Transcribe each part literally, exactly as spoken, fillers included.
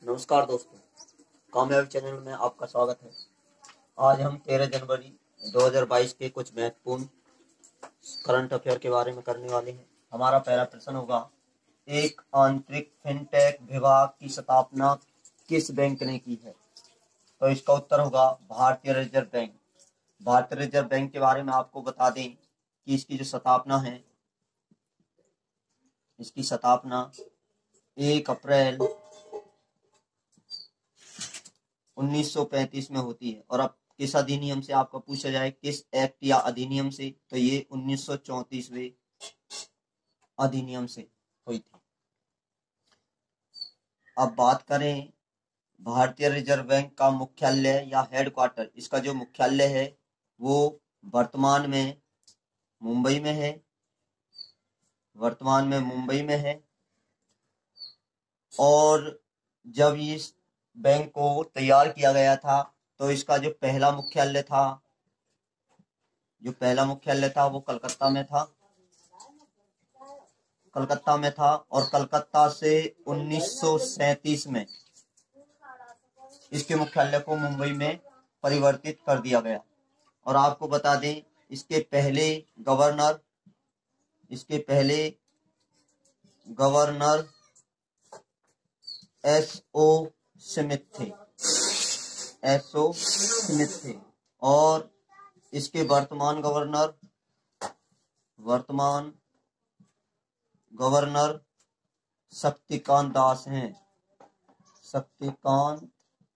नमस्कार दोस्तों, कामयाबी चैनल में आपका स्वागत है। आज हम तेरह जनवरी दो हज़ार बाईस के कुछ महत्वपूर्ण करंट अफेयर के बारे में करने वाले हैं। हमारा पहला प्रश्न होगा, एक आंतरिक फिनटेक विभाग की स्थापना किस बैंक ने की है? तो इसका उत्तर होगा भारतीय रिजर्व बैंक। भारतीय रिजर्व बैंक के बारे में आपको बता दें कि इसकी जो स्थापना है, इसकी स्थापना एक अप्रैल उन्नीस सौ पैंतीस में होती है। और अब किस अधिनियम से आपका पूछा जाए, किस एक्ट या अधिनियम से, तो ये उन्नीस सौ चौंतीसवें अधिनियम से हुई थी। अब बात करें भारतीय रिजर्व बैंक का मुख्यालय या हेडक्वार्टर, इसका जो मुख्यालय है वो वर्तमान में मुंबई में है वर्तमान में मुंबई में है। और जब इस बैंक को तैयार किया गया था तो इसका जो पहला मुख्यालय था जो पहला मुख्यालय था वो कलकत्ता में था कलकत्ता में था और कलकत्ता से उन्नीस सौ सैंतीस में इसके मुख्यालय को मुंबई में परिवर्तित कर दिया गया। और आपको बता दें, इसके पहले गवर्नर इसके पहले गवर्नर एस ओ स्मिथ थे एस ओ स्मिथ थे और इसके वर्तमान गवर्नर वर्तमान गवर्नर शक्तिकांत दास हैं शक्तिकांत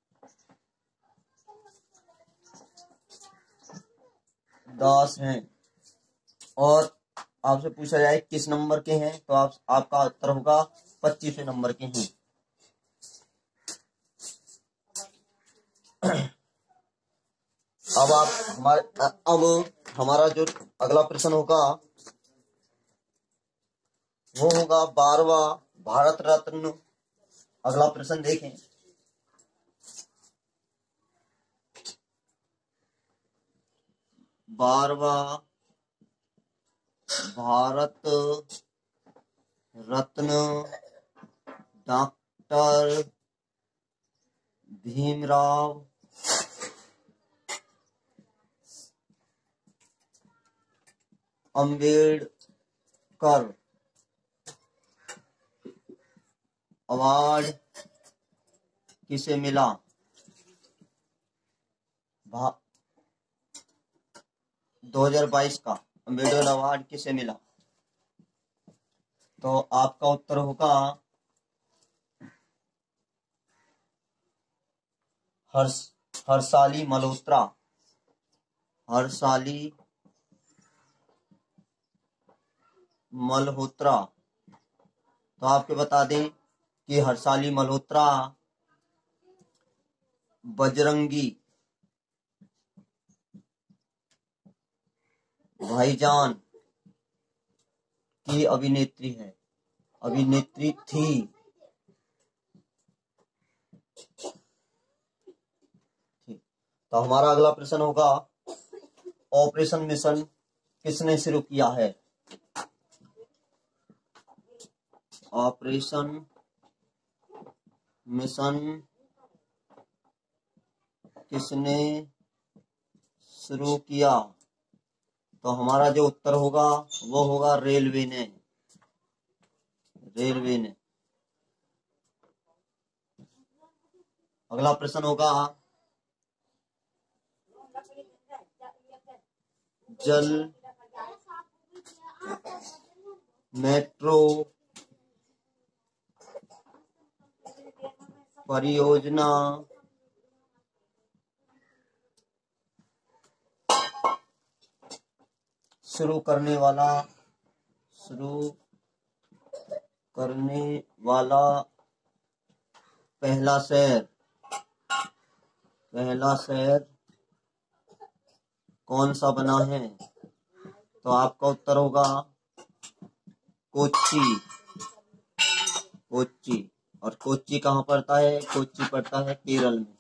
दास हैं और आपसे पूछा जाए किस नंबर के हैं, तो आप आपका उत्तर होगा पच्चीसवें नंबर के हैं। अब आप हमारे अब हमारा जो अगला प्रश्न होगा वो होगा बारहवा भारत रत्न। अगला प्रश्न देखें, बारहवा भारत रत्न डॉक्टर भीमराव अंबेडकर अवार्ड किसे मिला? दो हज़ार बाईस का अम्बेडकर अवार्ड किसे मिला? तो आपका उत्तर होगा हर्ष हर्षाली मल्होत्रा हर्षाली मल्होत्रा तो आपके बता दें कि हर्षाली मल्होत्रा बजरंगी भाईजान की अभिनेत्री है अभिनेत्री थी तो हमारा अगला प्रश्न होगा, ऑपरेशन मिशन किसने शुरू किया है? ऑपरेशन मिशन किसने शुरू किया? तो हमारा जो उत्तर होगा वो होगा रेलवे ने रेलवे ने अगला प्रश्न होगा, जल मेट्रो परियोजना शुरू करने वाला शुरू करने वाला पहला शहर पहला शहर कौन सा बना है? तो आपका उत्तर होगा कोच्चि कोच्चि और कोच्चि कहाँ पड़ता है? कोच्चि पड़ता है केरल में।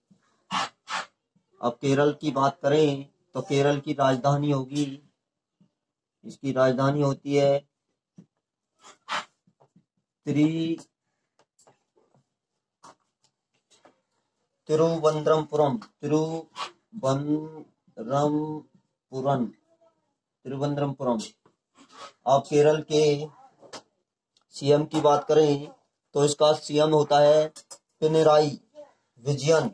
अब केरल की बात करें तो केरल की राजधानी होगी इसकी राजधानी होती है त्रि तिरुवनंतपुरम तिरुवनंतपुरम तिरुवनंतपुरम। अब केरल के सीएम की बात करें तो इसका सीएम होता है पिनराई विजयन।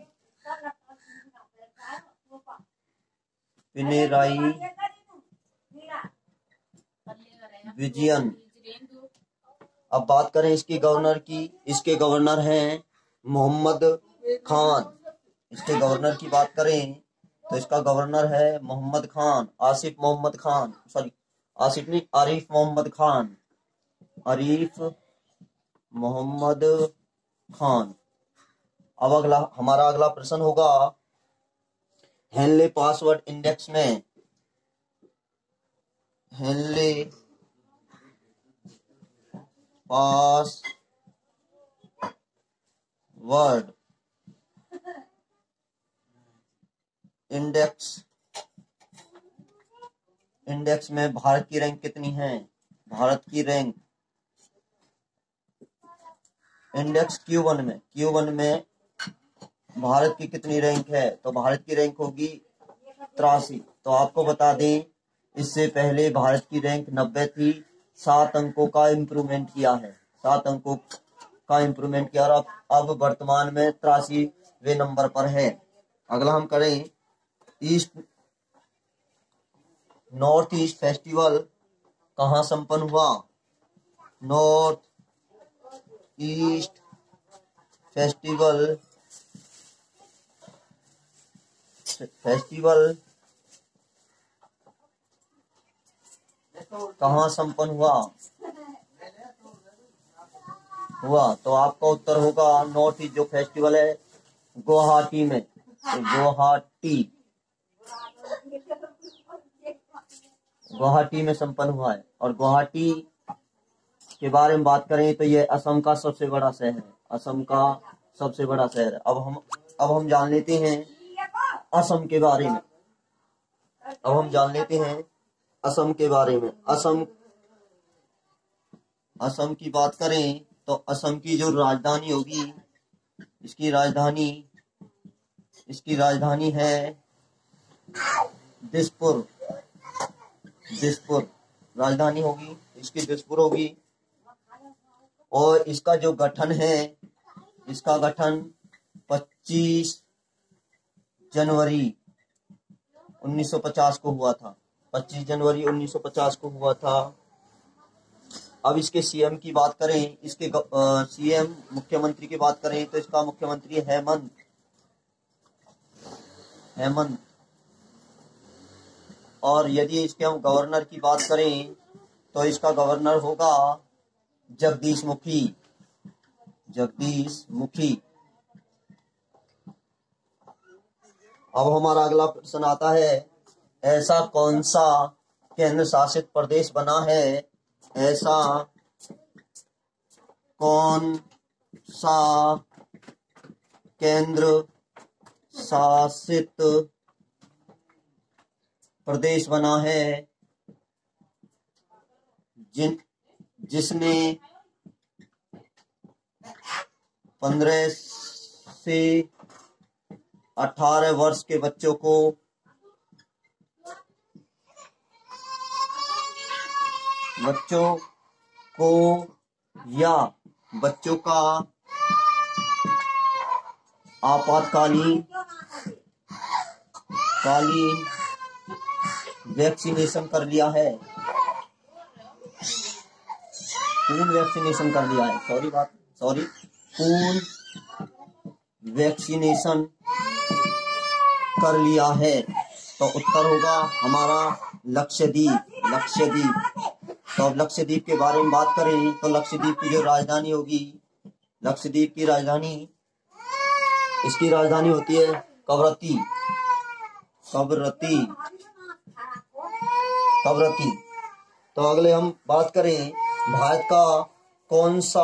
पिनराई विजयन। अब बात करें इसकी गवर्नर की, इसके गवर्नर हैं मोहम्मद खान। इसके गवर्नर की बात करें तो इसका गवर्नर है मोहम्मद खान, आसिफ मोहम्मद खान, सॉरी आसिफ नहीं, आरिफ मोहम्मद खान, आरिफ मोहम्मद खान। अब अगला हमारा अगला प्रश्न होगा, हेनले पासवर्ड इंडेक्स में, हेनले पासवर्ड इंडेक्स इंडेक्स में भारत की रैंक कितनी है? भारत की रैंक इंडेक्स क्यू वन में क्यू वन में भारत की कितनी रैंक है? तो भारत की रैंक होगी तिरासी। तो आपको बता दें, इससे पहले भारत की रैंक नब्बे थी, सात अंकों का इम्प्रूवमेंट किया है, सात अंकों का इम्प्रूवमेंट किया और अब अब वर्तमान में तिरासी वे नंबर पर है। अगला हम करें, ईस्ट नॉर्थ ईस्ट फेस्टिवल कहाँ संपन्न हुआ? नॉर्थ ईस्ट फेस्टिवल फेस्टिवल कहाँ संपन्न हुआ हुआ तो आपका उत्तर होगा नॉर्थ ईस्ट जो फेस्टिवल है गुवाहाटी में, गुवाहाटी गुवाहाटी में संपन्न हुआ है। और गुवाहाटी के बारे में बात करें तो ये असम का सबसे बड़ा शहर है, असम का सबसे बड़ा शहर है। अब हम अब हम जान लेते हैं असम के बारे में अब हम जान लेते हैं असम के बारे में। असम असम की बात करें तो असम की जो राजधानी होगी, इसकी राजधानी इसकी राजधानी है दिसपुर दिसपुर राजधानी होगी इसकी, दिसपुर होगी। और इसका जो गठन है, इसका गठन पच्चीस जनवरी उन्नीस सौ पचास को हुआ था, पच्चीस जनवरी उन्नीस सौ पचास को हुआ था। अब इसके सीएम की बात करें, इसके सीएम मुख्यमंत्री की बात करें तो इसका मुख्यमंत्री हेमंत हेमंत और यदि इसके हम गवर्नर की बात करें तो इसका गवर्नर होगा जगदीश मुखी जगदीश मुखी। अब हमारा अगला प्रश्न आता है, ऐसा कौन सा केंद्र शासित प्रदेश बना है ऐसा कौन सा केंद्र शासित प्रदेश बना है जिन जिसने पंद्रह से अठारह वर्ष के बच्चों को बच्चों को या बच्चों का आपातकालीन कालीन वैक्सीनेशन कर लिया है पूर्ण वैक्सीनेशन कर लिया है सॉरी बात सॉरी पूर्ण वैक्सीनेशन कर लिया है। तो उत्तर होगा हमारा लक्षद्वीप लक्षद्वीप। तो अब लक्षद्वीप के बारे में बात करें तो लक्षद्वीप की जो राजधानी होगी, लक्षद्वीप की राजधानी इसकी राजधानी होती है कवरत्ती कवरत्ती कवरत्ती। तो अगले हम बात करें, भारत का कौन सा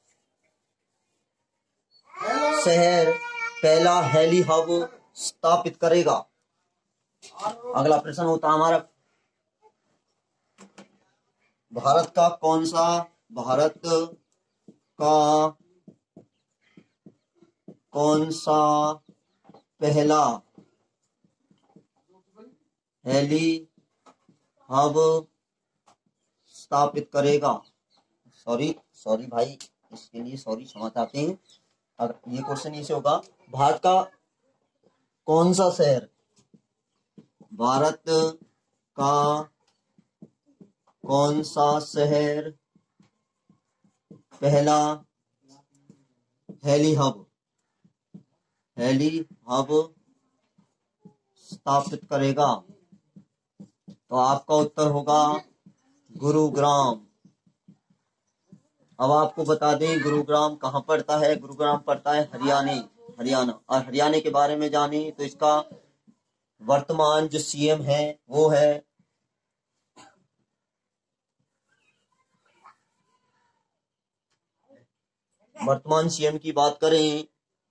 शहर पहला हेली हब स्थापित करेगा? अगला प्रश्न होता है हमारा, भारत का कौन सा भारत का कौन सा पहला हेली हब स्थापित करेगा। सॉरी सॉरी भाई, इसके लिए सॉरी, क्षमा चाहते हैं। अगर ये क्वेश्चन ऐसे होगा, भारत का कौन सा शहर भारत का कौन सा शहर पहला हेली हब हेली हब स्थापित करेगा? तो आपका उत्तर होगा गुरुग्राम। अब आपको बता दें गुरुग्राम कहाँ पड़ता है। गुरुग्राम पड़ता है हरियाणा हरियाणा और हरियाणा के बारे में जाने तो इसका वर्तमान जो सीएम है वो है वर्तमान सीएम की बात करें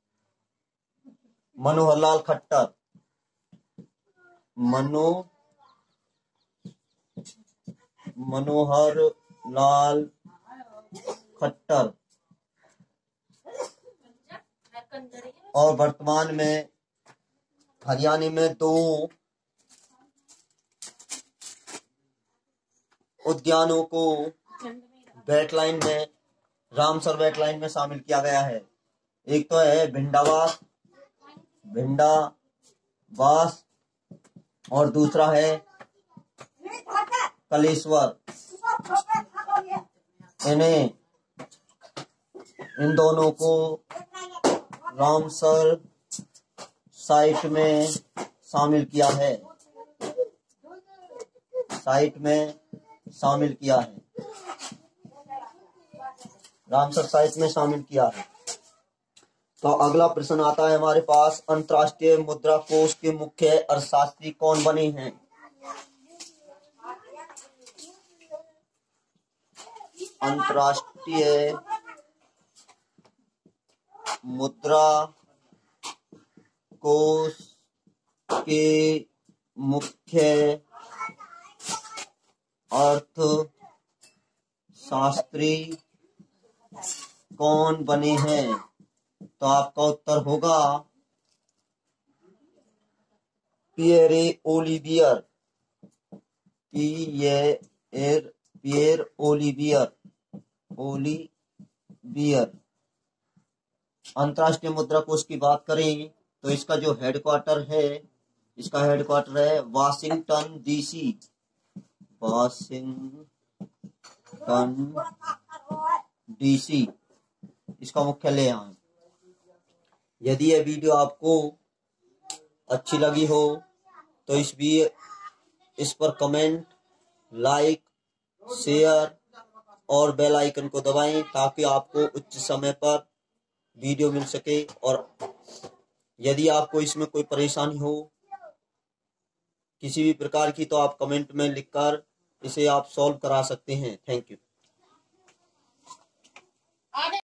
मनोहर लाल खट्टर। मनो मनोहर लाल खट्टर। और वर्तमान में हरियाणा में दो उद्यानों को वेटलाइन में रामसर वेटलाइन में शामिल किया गया है। एक तो है भिंडावास भिंडावास और दूसरा है कलेश्वर। इन्हें इन दोनों को रामसर साइट में शामिल किया है साइट में शामिल किया है रामसर साइट में शामिल किया है। तो अगला प्रश्न आता है हमारे पास, अंतर्राष्ट्रीय मुद्रा कोष के मुख्य अर्थशास्त्री कौन बने हैं? अंतर्राष्ट्रीय मुद्रा कोष के मुख्य अर्थशास्त्री कौन बने हैं? तो आपका उत्तर होगा Pierre Olivier Pierre Pierre Olivier Olivier. अंतर्राष्ट्रीय मुद्रा कोष की बात करें तो इसका जो हेडक्वार्टर है इसका हेडक्वार्टर है वाशिंगटन डीसी वाशिंगटन डीसी इसका मुख्यालय यहाँ है। यदि यह वीडियो आपको अच्छी लगी हो तो इस भी इस पर कमेंट, लाइक, शेयर और बेल आइकन को दबाएं ताकि आपको उच्च समय पर वीडियो मिल सके। और यदि आपको इसमें कोई परेशानी हो किसी भी प्रकार की तो आप कमेंट में लिखकर इसे आप सॉल्व करा सकते हैं। Thank you.